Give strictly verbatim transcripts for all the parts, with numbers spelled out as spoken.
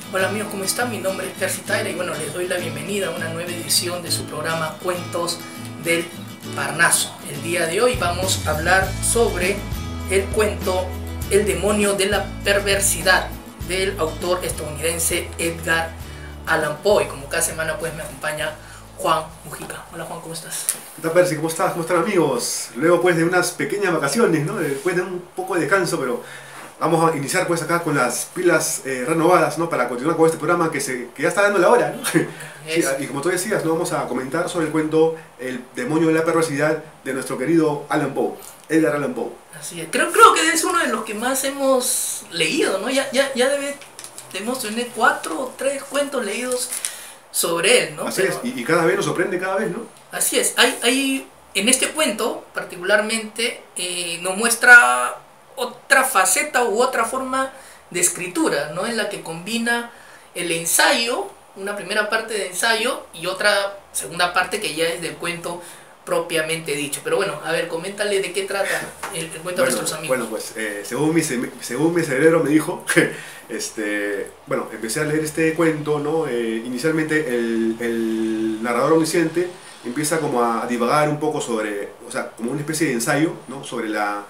Hola amigos, ¿cómo están? Mi nombre es Percy Taira y bueno, les doy la bienvenida a una nueva edición de su programa Cuentos del Parnaso. El día de hoy vamos a hablar sobre el cuento El demonio de la perversidad del autor estadounidense Edgar Allan Poe. Y como cada semana pues me acompaña Juan Mujica. Hola Juan, ¿cómo estás? ¿Qué tal, Percy? ¿Cómo estás? ¿Cómo están, amigos? Luego pues de unas pequeñas vacaciones, ¿no? Después de un poco de descanso, pero vamos a iniciar pues acá con las pilas eh, renovadas, ¿no? Para continuar con este programa que, se, que ya está dando la hora, ¿no? Sí, y como tú decías, ¿no? Vamos a comentar sobre el cuento El demonio de la perversidad de nuestro querido Allan Poe, Edgar Allan Poe. Así es. Creo, creo que es uno de los que más hemos leído, ¿no? Ya, ya, ya debe, debemos tener cuatro o tres cuentos leídos sobre él, ¿no? Así Pero, es, y, y cada vez nos sorprende cada vez, ¿no? Así es. Hay, hay, en este cuento, particularmente, eh, nos muestra otra faceta u otra forma de escritura, ¿no? En la que combina el ensayo, una primera parte de ensayo y otra segunda parte que ya es del cuento propiamente dicho. Pero bueno, a ver, coméntale de qué trata el, el cuento bueno, a nuestros amigos. Bueno, pues eh, según, mi, según mi cerebro me dijo, este, bueno, empecé a leer este cuento, ¿no? Eh, inicialmente el, el narrador omnisciente empieza como a divagar un poco sobre, o sea, como una especie de ensayo, ¿no? Sobre la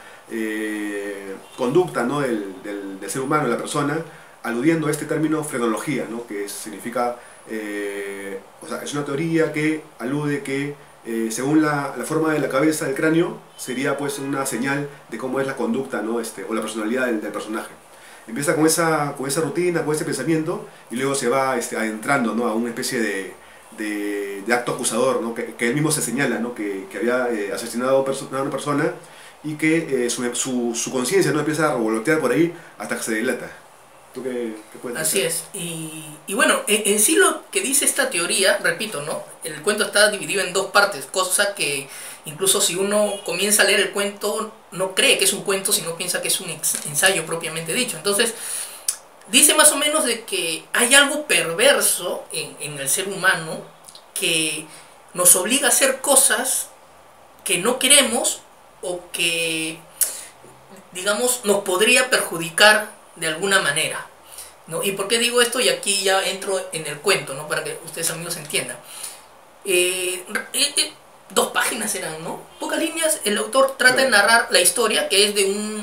eh, conducta, ¿no? del, del, del ser humano, de la persona, aludiendo a este término frenología, ¿no? Que significa, eh, o sea, es una teoría que alude que Eh, según la, la forma de la cabeza del cráneo, sería pues una señal de cómo es la conducta, ¿no? este, o la personalidad del, del personaje. Empieza con esa, con esa rutina, con ese pensamiento, y luego se va este, adentrando, ¿no? A una especie de, de, de acto acusador, ¿no? que, que él mismo se señala, ¿no? que, que había eh, asesinado a una persona y que eh, su, su, su conciencia, ¿no? Empieza a revolotear por ahí hasta que se dilata. ¿Tú qué, qué puedes Así decir? es, y, y bueno, en, en sí lo que dice esta teoría, repito, ¿no? El cuento está dividido en dos partes, cosa que incluso si uno comienza a leer el cuento no cree que es un cuento, sino piensa que es un ensayo propiamente dicho. Entonces, dice más o menos de que hay algo perverso en, en el ser humano que nos obliga a hacer cosas que no queremos o que, digamos, nos podría perjudicar de alguna manera, ¿no? ¿Y por qué digo esto? Y aquí ya entro en el cuento, ¿no? Para que ustedes amigos entiendan. Eh, eh, eh, dos páginas eran, ¿no? Pocas líneas, el autor trata de narrar la historia que es de un,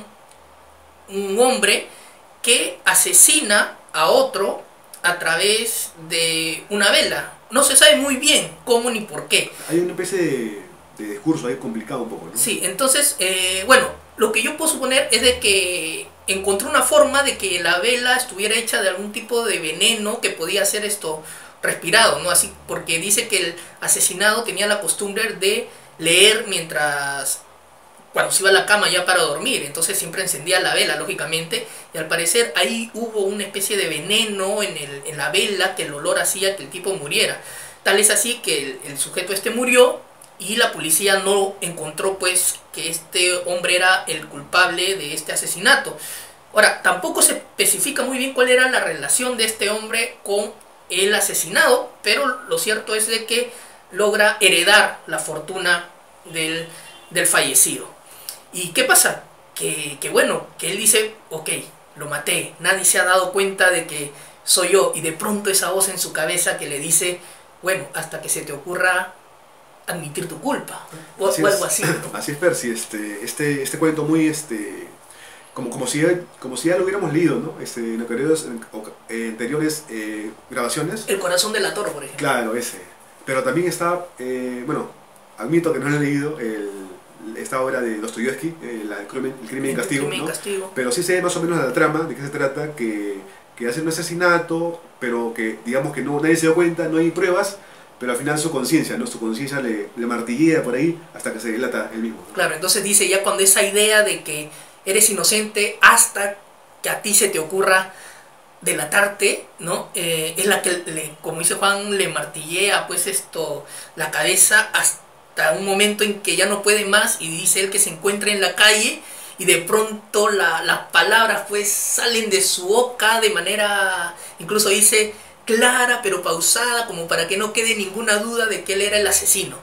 un hombre que asesina a otro a través de una vela. No se sabe muy bien cómo ni por qué. Hay una especie de, de discurso ahí complicado un poco, ¿no? Sí, entonces, eh, bueno, lo que yo puedo suponer es de que encontró una forma de que la vela estuviera hecha de algún tipo de veneno que podía ser esto respirado, ¿no? Así, porque dice que el asesinado tenía la costumbre de leer mientras, cuando se iba a la cama ya para dormir, entonces siempre encendía la vela, lógicamente, y al parecer ahí hubo una especie de veneno en, el, en la vela que el olor hacía que el tipo muriera. Tal es así que el, el sujeto este murió y la policía no encontró pues que este hombre era el culpable de este asesinato. Ahora, tampoco se especifica muy bien cuál era la relación de este hombre con el asesinado, pero lo cierto es de que logra heredar la fortuna del, del fallecido. ¿Y qué pasa? Que, que bueno, que él dice, ok, lo maté, nadie se ha dado cuenta de que soy yo, y de pronto esa voz en su cabeza que le dice, bueno, hasta que se te ocurra admitir tu culpa, o, así o algo es, así, ¿no? Así es, Percy, este, este, este cuento muy, este, como, como, si, como si ya lo hubiéramos leído, ¿no? Este, en anteriores, en, en anteriores eh, grabaciones. El corazón del toro, por ejemplo. Claro, ese. Pero también está, eh, bueno, admito que no lo he leído, el, esta obra de Dostoyevsky, eh, la, el crimen, el crimen y castigo, crimen y ¿no? castigo. Pero sí sé más o menos la trama, de qué se trata, que, que hace un asesinato, pero que digamos que no, nadie se dio cuenta, no hay pruebas, pero al final su conciencia, ¿no? Su conciencia le, le martillea por ahí hasta que se delata él mismo, ¿no? Claro, entonces dice ya cuando esa idea de que eres inocente hasta que a ti se te ocurra delatarte, ¿no? Eh, es la que, le, como dice Juan, le martillea pues esto, la cabeza hasta un momento en que ya no puede más y dice él que se encuentra en la calle y de pronto la, las palabras pues salen de su boca de manera, incluso dice, clara pero pausada, como para que no quede ninguna duda de que él era el asesino.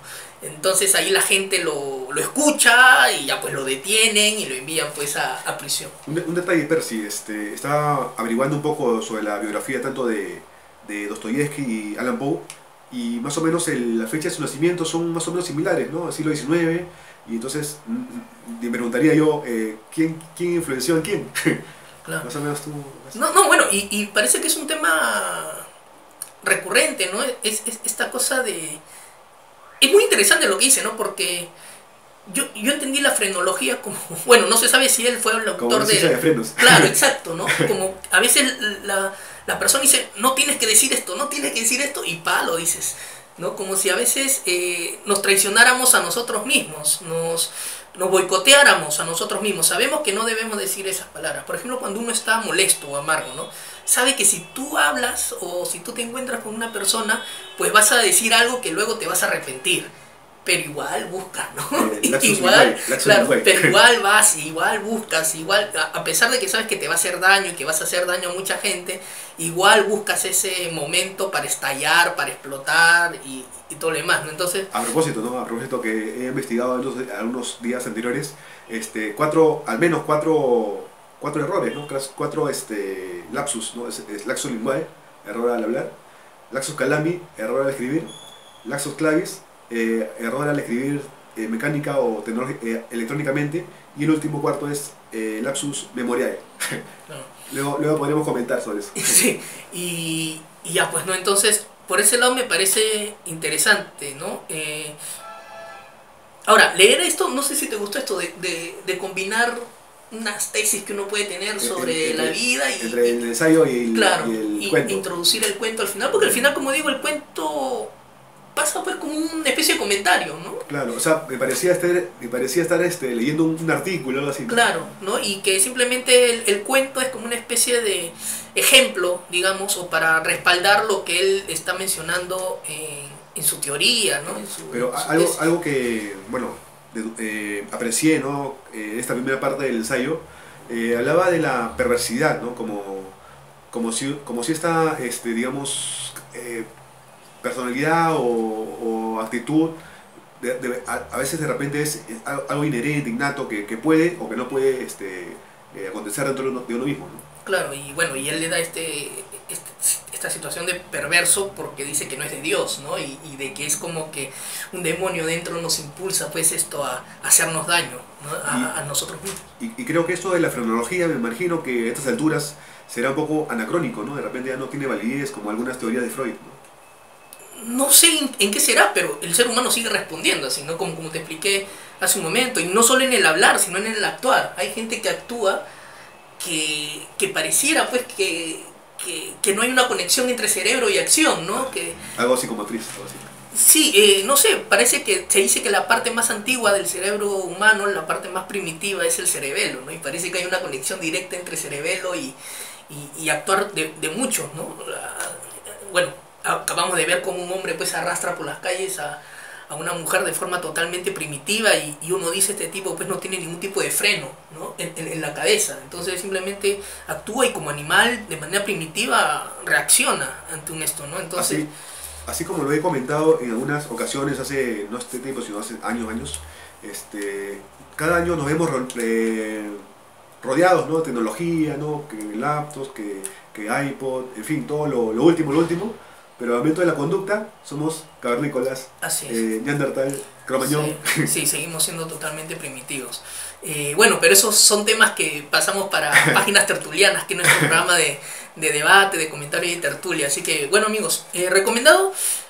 Entonces ahí la gente lo, lo escucha y ya pues lo detienen y lo envían pues a, a prisión. Un, un detalle, Percy, este, estaba averiguando un poco sobre la biografía tanto de, de Dostoyevsky y Allan Poe, y más o menos el, las fechas de su nacimiento son más o menos similares, ¿no? Siglo diecinueve, y entonces me preguntaría yo, eh, ¿quién, ¿quién influenció en quién? Claro. Más o menos tú... No, no, bueno, y, y parece que es un tema recurrente, ¿no? Es, es esta cosa de... Es muy interesante lo que dice, ¿no? Porque yo, yo entendí la frenología como... Bueno, no se sabe si él fue el autor de... de frenos. Claro, exacto, ¿no? Como a veces la, la persona dice, no tienes que decir esto, no tienes que decir esto, y pa, lo dices, ¿no? Como si a veces eh, nos traicionáramos a nosotros mismos, nos, nos boicoteáramos a nosotros mismos. Sabemos que no debemos decir esas palabras. Por ejemplo, cuando uno está molesto o amargo, ¿no? Sabe que si tú hablas o si tú te encuentras con una persona, pues vas a decir algo que luego te vas a arrepentir. Pero igual buscas, ¿no? Eh, igual, claro, way. pero igual vas, igual buscas, igual, a, a pesar de que sabes que te va a hacer daño y que vas a hacer daño a mucha gente, igual buscas ese momento para estallar, para explotar y, y todo lo demás, ¿no? Entonces... A propósito, ¿no? A propósito que he investigado en los, algunos días anteriores, este, cuatro, al menos cuatro, cuatro errores, ¿no? Cuatro este, lapsus, ¿no? Es, es laxus linguae, error al hablar, laxus calami, error al escribir, laxus clavis, Eh, error al escribir eh, mecánica o eh, electrónicamente, y el último cuarto es eh, lapsus memoriae. No. luego, luego podremos comentar sobre eso. Sí, y, y ya pues, ¿no? Entonces, por ese lado me parece interesante, ¿no? Eh, ahora, leer esto, no sé si te gustó esto de, de, de combinar unas tesis que uno puede tener sobre entre, la vida y... Entre el ensayo y el, claro, y el y cuento. Introducir el cuento al final, porque al final, como digo, el cuento... pasa pues como una especie de comentario, ¿no? Claro, o sea, me parecía estar, me parecía estar este, leyendo un, un artículo o algo así. Claro, ¿no? Y que simplemente el, el cuento es como una especie de ejemplo, digamos, o para respaldar lo que él está mencionando en, en su teoría, ¿no? En su, Pero en su algo, tesis. algo que, bueno, de, eh, aprecié, ¿no? Eh, esta primera parte del ensayo, eh, hablaba de la perversidad, ¿no? Como, como, si, como si esta, este, digamos... Eh, personalidad o, o actitud de, de, a, a veces de repente es, es algo inherente, innato, que, que puede o que no puede este, eh, acontecer dentro de uno, de uno mismo, ¿no? Claro, y bueno, y él le da este, este esta situación de perverso porque dice que no es de Dios, ¿no? Y, y de que es como que un demonio dentro nos impulsa pues esto a, a hacernos daño, ¿no? a, y, a nosotros mismos. Y, y creo que esto de la frenología, me imagino que a estas alturas será un poco anacrónico, ¿no? De repente ya no tiene validez como algunas teorías de Freud, ¿no? No sé en qué será, pero el ser humano sigue respondiendo así, ¿no? Como, como te expliqué hace un momento, y no solo en el hablar, sino en el actuar. Hay gente que actúa que, que pareciera pues que, que, que no hay una conexión entre cerebro y acción, ¿no? Que, algo así como actriz, algo así. Sí, eh, no sé, parece que se dice que la parte más antigua del cerebro humano, la parte más primitiva es el cerebelo, ¿no? Y parece que hay una conexión directa entre cerebelo y, y, y actuar de, de muchos, ¿no? Bueno, acabamos de ver cómo un hombre pues arrastra por las calles a, a una mujer de forma totalmente primitiva y, y uno dice, este tipo pues no tiene ningún tipo de freno, ¿no? en, en, en la cabeza, entonces simplemente actúa y como animal de manera primitiva reacciona ante un esto, ¿no? Entonces, así, así como lo he comentado en algunas ocasiones hace, no este tiempo, sino hace años, años, este, cada año nos vemos eh, rodeados, ¿no? De tecnología, ¿no? Que laptops, que, que iPod, en fin, todo lo, lo último, lo último. Pero al momento de la conducta somos cavernícolas, eh, neandertal, cromañón. Sí, sí, seguimos siendo totalmente primitivos. Eh, bueno, pero esos son temas que pasamos para Páginas Tertulianas, que es nuestro programa de, de debate, de comentario y de tertulia. Así que, bueno amigos, eh, recomendado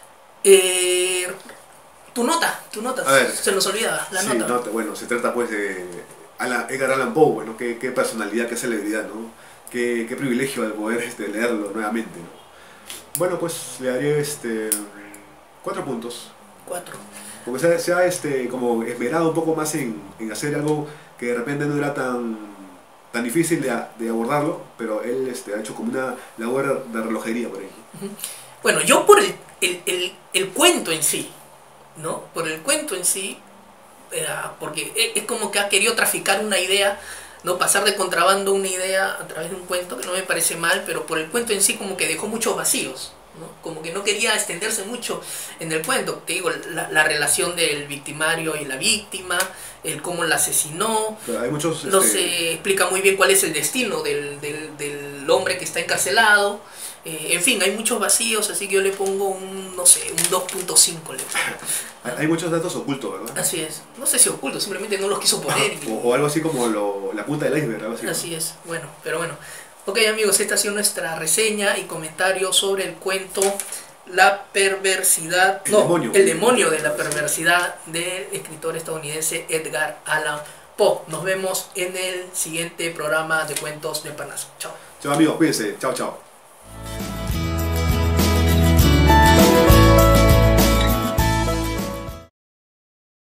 eh, tu nota, tu nota, a ver, se nos olvidaba, la sí, nota. nota. Bueno, se trata pues de Alan, Edgar Allan Poe, bueno, qué, qué personalidad, qué celebridad, ¿no? Qué, qué privilegio de poder este, leerlo nuevamente, ¿no? Bueno, pues le daré este, cuatro puntos. Cuatro. Porque se ha, se ha este, como esmerado un poco más en, en hacer algo que de repente no era tan, tan difícil de, de abordarlo, pero él este, ha hecho como una labor de relojería por ahí. Uh-huh. Bueno, yo por el, el, el, el cuento en sí, ¿no? Por el cuento en sí, eh, porque es como que ha querido traficar una idea, ¿no? Pasar de contrabando una idea a través de un cuento, que no me parece mal, pero por el cuento en sí como que dejó muchos vacíos, ¿no? Como que no quería extenderse mucho en el cuento. Te digo, la, la relación del victimario y la víctima, el cómo la asesinó. Pero hay muchos... No este... se explica muy bien cuál es el destino del, del, del hombre que está encarcelado. Eh, en fin, hay muchos vacíos, así que yo le pongo un, no sé, un dos punto cinco. Hay muchos datos ocultos, ¿verdad? Así es. No sé si ocultos, simplemente no los quiso poner. Y... o, o algo así como lo, la punta del iceberg, algo así. Así ¿no? es. Bueno, pero bueno. Ok, amigos, esta ha sido nuestra reseña y comentario sobre el cuento La perversidad... El no, demonio. El demonio de la perversidad del escritor estadounidense Edgar Allan Poe. Nos vemos en el siguiente programa de Cuentos de Parnaso. Chao. Chao, amigos, cuídense. Chao, chao.